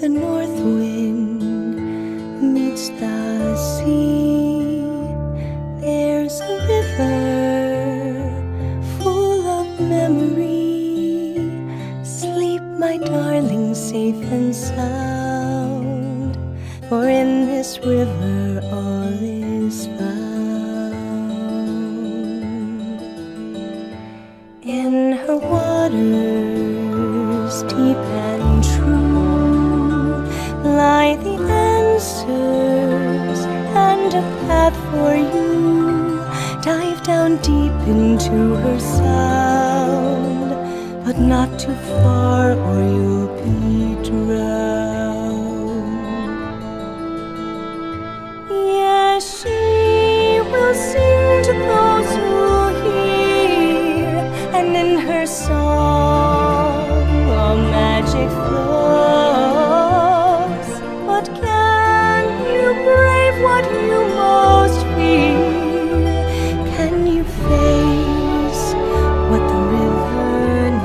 the north wind meets the sea, there's a river full of memory. Sleep, my darling, safe and sound, for in this river all is found. In her waters deep and true lie the answers and a path for you. Dive down deep into her sound, but not too far or you'll be drowned. Yes, she will sing to those who hear, and in her song a magic flows. But can you brave what you most fear? Can you face what the river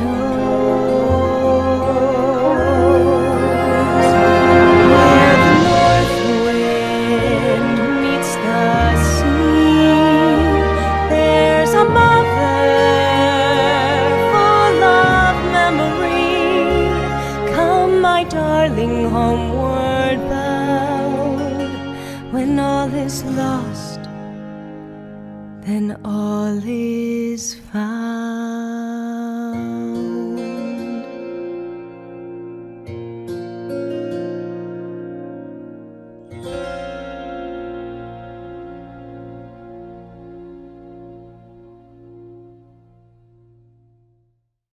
knows? Where the north wind meets the sea, there's a mother full of memory. Come, my darling, homeward bound. When all is lost, then all is found.